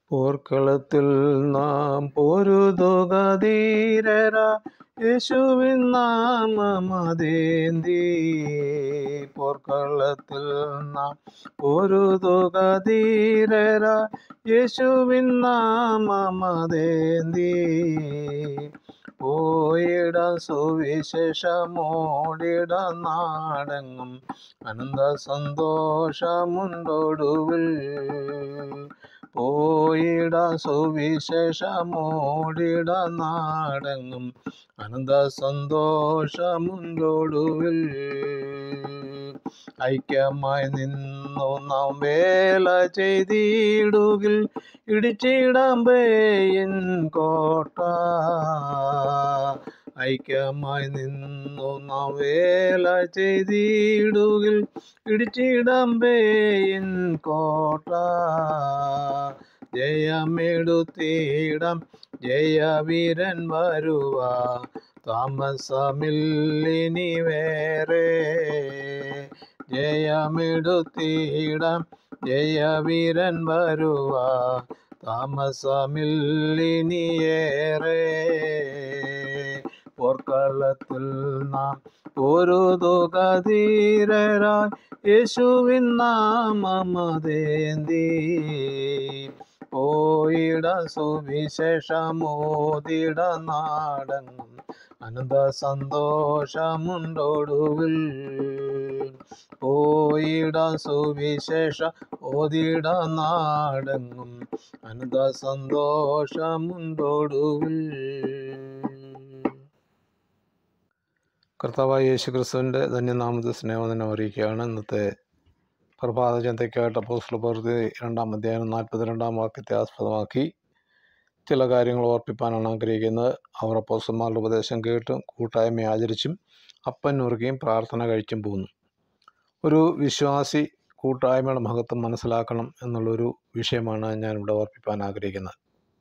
പോർക്കളത്തിൽ നാം പൊരുതുക ധീരര, യേശുവിൻ നാമമതേന്തി. പോർക്കളത്തിൽ നാം പൊരുതുക ധീരര, യേശുവിൻ നാമമതേന്തി. പോയിട സുവിശേഷമോടിട നാടെങ്ങും, അനന്ത സന്തോഷമുണ്ടൊടുവിൽ. പോയിട സുവിശേഷമോടിട നാടെങ്ങും, അനന്ത സന്തോഷമുണ്ടൊടുവിൽ. ഐക്യമായി നിന്നു നാം വേല ചെയ്തിടുകിൽ, ഇടിച്ചിടാം ബേയിൻ കോട്ട. ഐക്യമായി നിന്നു നാം വേല ചെയ്തിടുകിൽ, ഇടിച്ചിടാം ബേയിൻ കോട്ട. ജയമെടുത്തിടാം ജയവീരൻ വരുവാ, താമസമില്ലിനി വേറെ. ജയമെടുത്തിടാം ജയവീരൻ വരുവാ, താമസമില്ലിനിയേറെ. പോർക്കളത്തിൽ നാം പൊരുതുക ധീരരായി, യേശുവിൻ നാമമതേന്തി. പോയിട സുവിശേഷമോദിട നാടെങ്ങും, അനന്ത സന്തോഷമുണ്ടൊടുവിൽ. പോയിട സുവിശേഷ ഓതിട നാടെങ്ങും, അനന്ത സന്തോഷമുണ്ടൊടുവിൽ. കർത്താവായ യേശു ക്രിസ്തുവിൻ്റെ ധന്യനാമത്തിൽ സ്നേഹവന്ദനം അറിയിക്കുകയാണ്. ഇന്നത്തെ പ്രഭാത ചിന്തയ്ക്കായിട്ട് അപ്പോസ്തല പ്രവൃത്തി 2-ാം അധ്യായം 42-ാം വാക്യത്തെ ആസ്പദമാക്കി ചില കാര്യങ്ങൾ ഓർപ്പിപ്പാനാണ് ആഗ്രഹിക്കുന്നത്. അവർ അപ്പോസ്തലന്മാരുടെ ഉപദേശം കേട്ടും കൂട്ടായ്മ ആചരിച്ചും അപ്പം നുറുക്കിയും പ്രാർത്ഥന കഴിച്ചും പോകുന്നു. ഒരു വിശ്വാസി കൂട്ടായ്മയുടെ മഹത്വം മനസ്സിലാക്കണം എന്നുള്ളൊരു വിഷയമാണ് ഞാനിവിടെ ഓർപ്പിപ്പാൻ ആഗ്രഹിക്കുന്നത്.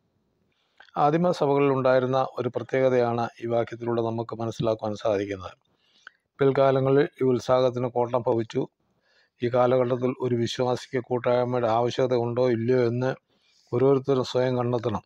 ആദിമ സഭകളിൽ ഉണ്ടായിരുന്ന ഒരു പ്രത്യേകതയാണ് ഈ വാക്യത്തിലൂടെ നമുക്ക് മനസ്സിലാക്കുവാൻ സാധിക്കുന്നത്. പിൽക്കാലങ്ങളിൽ ഈ ഉത്സാഹത്തിന് കോട്ടം ഭവിച്ചു. ഈ കാലഘട്ടത്തിൽ ഒരു വിശ്വാസിക്ക് കൂട്ടായ്മയുടെ ആവശ്യകത ഉണ്ടോ ഇല്ലയോ എന്ന് ഓരോരുത്തരും സ്വയം കണ്ടെത്തണം.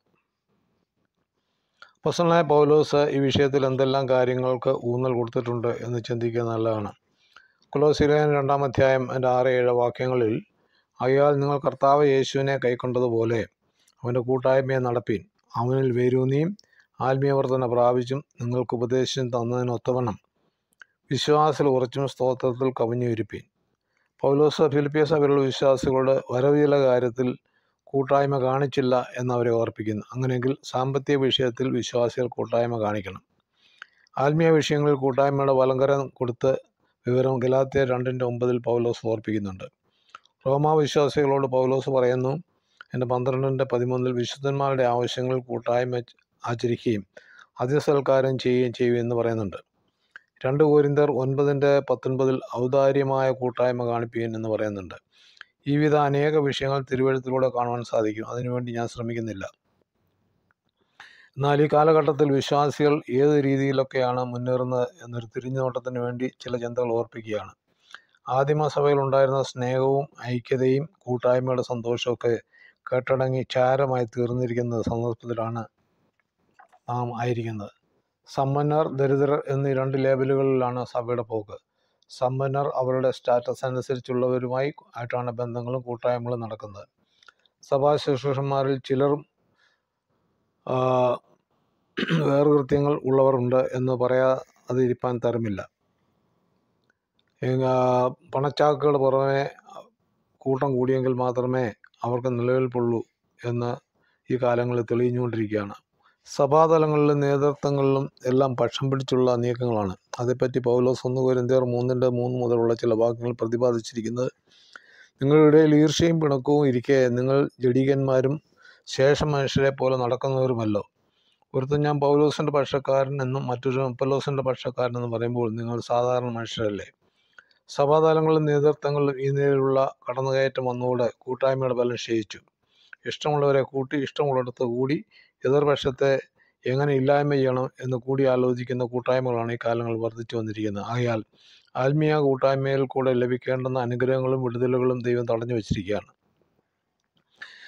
അപ്പോസ്തലനായ പൗലോസ് ഈ വിഷയത്തിൽ എന്തെല്ലാം കാര്യങ്ങൾക്ക് ഊന്നൽ കൊടുത്തിട്ടുണ്ട് എന്ന് ചിന്തിക്കുക നല്ലതാണ്. കൊലോസ്യർ 2-ാം അധ്യായം 6-7 വാക്യങ്ങളിൽ, ആകയാൽ നിങ്ങൾ കർത്താവ് യേശുവിനെ കൈക്കൊണ്ടതുപോലെ അവൻ്റെ കൂട്ടായ്മയെ നടപ്പീൻ, അവനിൽ വേരൂന്നിയും ആത്മീയവർദ്ധന പ്രാപിച്ചും നിങ്ങൾക്ക് ഉപദേശം തന്നതിനൊത്തവണ്ണം വിശ്വാസത്തിൽ ഉറച്ചും സ്തോത്രത്തിൽ കവിഞ്ഞുരുപ്പീൻ. പൗലോസ് ഫിലിപ്പിയ സഭയിലുള്ള വിശ്വാസികളുടെ വരവില കാര്യത്തിൽ കൂട്ടായ്മ കാണിച്ചില്ല എന്നവരെ ഓർപ്പിക്കുന്നു. അങ്ങനെയെങ്കിൽ സാമ്പത്തിക വിഷയത്തിൽ വിശ്വാസികൾ കൂട്ടായ്മ കാണിക്കണം. ആത്മീയ വിഷയങ്ങളിൽ കൂട്ടായ്മയുടെ വലങ്കരം കൊടുത്ത് വിവരം ഗലാത്യർ 2:9 പൗലോസ് ഓർപ്പിക്കുന്നുണ്ട്. റോമാ വിശ്വാസികളോട് പൗലോസ് പറയുന്നു, എൻ്റെ 12:13 വിശുദ്ധന്മാരുടെ ആവശ്യങ്ങൾ കൂട്ടായ്മ ആചരിക്കുകയും അതിസൽക്കാരം ചെയ്യുകയും ചെയ്യുമെന്ന് പറയുന്നുണ്ട്. 2 കൊരിന്ത്യർ 9:19 ഔദാര്യമായ കൂട്ടായ്മ കാണിപ്പീൻ എന്ന് പറയുന്നുണ്ട്. ഈ വിധ അനേക വിഷയങ്ങൾ തിരുവെഴുത്തിലൂടെ കാണുവാൻ സാധിക്കും. അതിനുവേണ്ടി ഞാൻ ശ്രമിക്കുന്നില്ല. എന്നാൽ ഈ കാലഘട്ടത്തിൽ വിശ്വാസികൾ ഏത് രീതിയിലൊക്കെയാണ് മുന്നേറുന്നത് എന്നൊരു തിരിഞ്ഞുനോട്ടത്തിന് വേണ്ടി ചില ചിന്തകൾ ഓർപ്പിക്കുകയാണ്. ആദിമസഭയിൽ ഉണ്ടായിരുന്ന സ്നേഹവും ഐക്യതയും കൂട്ടായ്മയുടെ സന്തോഷമൊക്കെ കെട്ടടങ്ങി ചാരമായി തീർന്നിരിക്കുന്ന സന്ദർഭത്തിലാണ് നാം ആയിരിക്കുന്നത്. സമ്പന്നർ ദരിദ്രർ എന്നീ 2 ലേബലുകളിലാണ് സഭയുടെ പോക്ക്. സമ്പന്നർ അവരുടെ സ്റ്റാറ്റസ് അനുസരിച്ചുള്ളവരുമായി ആയിട്ടാണ് ബന്ധങ്ങളും കൂട്ടായ്മകളും നടക്കുന്നത്. സഭാ ശുശ്രൂഷന്മാരിൽ ചിലരും വേർകൃത്യങ്ങൾ ഉള്ളവരുണ്ട് എന്ന് പറയാതിരിക്കാൻ തരമില്ല. പണച്ചാക്കുകൾ പുറമെ കൂട്ടം കൂടിയെങ്കിൽ മാത്രമേ അവർക്ക് നിലനിൽപ്പുള്ളൂ എന്ന് ഈ കാലങ്ങളിൽ തെളിഞ്ഞുകൊണ്ടിരിക്കുകയാണ്. സഭാതലങ്ങളിലും നേതൃത്വങ്ങളിലും എല്ലാം പക്ഷം പിടിച്ചുള്ള നീക്കങ്ങളാണ്. അതേപ്പറ്റി പൗലോസ് 1 കൊരിന്ത്യർ 3:3 മുതലുള്ള ചില വാക്യങ്ങൾ പ്രതിപാദിച്ചിരിക്കുന്നത്, നിങ്ങളുടെ ഇടയിൽ ഈർഷ്യയും പിണക്കവും ഇരിക്കെ നിങ്ങൾ ജഡികന്മാരും ശേഷ മനുഷ്യരെ പോലെ നടക്കുന്നവരുമല്ലോ. ഒരുത്തൻ ഞാൻ പൗലോസിൻ്റെ പക്ഷക്കാരൻ എന്നും മറ്റൊരു അപ്പൊല്ലോസിൻ്റെ പക്ഷക്കാരനെന്നും പറയുമ്പോൾ നിങ്ങൾ സാധാരണ മനുഷ്യരല്ലേ. സഭാതലങ്ങളിലും നേതൃത്വങ്ങളിലും ഈ നിലയിലുള്ള കടന്നുകയറ്റം വന്നുകൂടെ കൂട്ടായ്മയുടെ ബലം ക്ഷയിച്ചു. ഇഷ്ടമുള്ളവരെ കൂട്ടി ഇഷ്ടമുള്ളിടത്ത് കൂടി എതിർപക്ഷത്തെ എങ്ങനെ ഇല്ലായ്മ ചെയ്യണം എന്ന് കൂടി ആലോചിക്കുന്ന കൂട്ടായ്മകളാണ് ഈ കാലങ്ങളിൽ വർദ്ധിച്ചു വന്നിരിക്കുന്നത്. ആകയാൽ ആത്മീയ കൂട്ടായ്മയിൽ കൂടെ ലഭിക്കേണ്ടുന്ന അനുഗ്രഹങ്ങളും വിടുതലുകളും ദൈവം തടഞ്ഞു വച്ചിരിക്കുകയാണ്.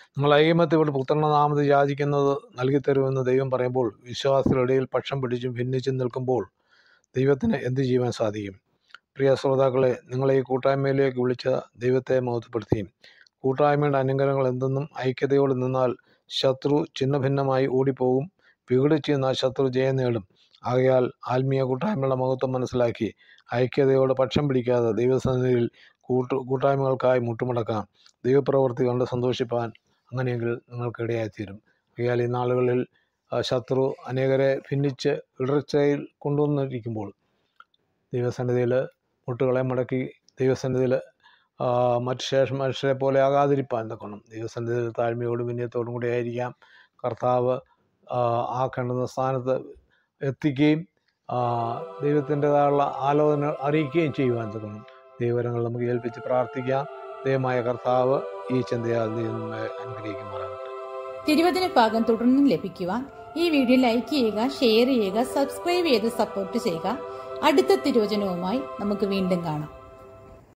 നിങ്ങൾ ഐകമത്യപ്പെട്ട് പുത്രന്റെ നാമത്തിൽ യാചിക്കുന്നത് നൽകിത്തരുമെന്ന് ദൈവം പറയുമ്പോൾ വിശ്വാസത്തിനിടയിൽ പക്ഷം പിടിച്ചും ഭിന്നിച്ചും നിൽക്കുമ്പോൾ ദൈവത്തിന് എന്ത് ചെയ്യുവാൻ സാധിക്കും? പ്രിയ ശ്രോതാക്കളെ, നിങ്ങളെ ഈ കൂട്ടായ്മയിലേക്ക് വിളിച്ച ദൈവത്തെ മഹത്വപ്പെടുത്തിയും കൂട്ടായ്മയുടെ അനുഗ്രഹങ്ങൾ എന്തെന്നും ഐക്യതയോടെ നിന്നാൽ ശത്രു ഛിന്നഭിന്നമായി ഓടിപ്പോകും, വിഘടിച്ച് നിന്നാൽ ശത്രു ജയം നേടും. ആകയാൽ ആത്മീയ കൂട്ടായ്മയുടെ മഹത്വം മനസ്സിലാക്കി ഐക്യതയോടെ പക്ഷം പിടിക്കാതെ ദൈവസന്നിധിയിൽ കൂട്ടായ്മകൾക്കായി മുട്ടുമടക്കാം. ദൈവപ്രവൃത്തി കണ്ട് സന്തോഷിപ്പാൻ അങ്ങനെയെങ്കിൽ നിങ്ങൾക്ക് ഇടയായിത്തീരും. ആകയാൽ ഈ നാളുകളിൽ ശത്രു അനേകരെ ഭിന്നിച്ച് ഇടർച്ചയിൽ കൊണ്ടുവന്നിരിക്കുമ്പോൾ ദൈവസന്നിധിയിൽ മുട്ടുകളെ മടക്കി ദൈവസന്നിധിയിൽ മനുഷ്യരെ പോലെ ആകാതിരിപ്പാൻ തക്കണം ദൈവസന്നിധിയിൽ താഴ്മയോടും വിനയത്തോടും കൂടി ആയിരിക്കാം. കർത്താവ് ആക്കേണ്ടുന്ന സ്ഥാനത്ത് എത്തിക്കുകയും ദൈവത്തിൻ്റെതായുള്ള ആലോചന അറിയിക്കുകയും ചെയ്യുവാൻ തക്കണം ദൈവവരങ്ങൾ നമുക്ക് ഏൽപ്പിച്ച് പ്രാർത്ഥിക്കാം. ദൈവമായ കർത്താവ് ഈ ചിന്തയാൽ നമ്മെ അനുഗ്രഹിക്കുമാറാകട്ടെ. തിരുവചന ഭാഗം തുടർന്നും ലഭിക്കുവാൻ ഈ വീഡിയോ ലൈക്ക് ചെയ്യുക, ഷെയർ ചെയ്യുക, സബ്സ്ക്രൈബ് ചെയ്ത് സപ്പോർട്ട് ചെയ്യുക. അടുത്ത തിരുവചനവുമായി നമുക്ക് വീണ്ടും കാണാം.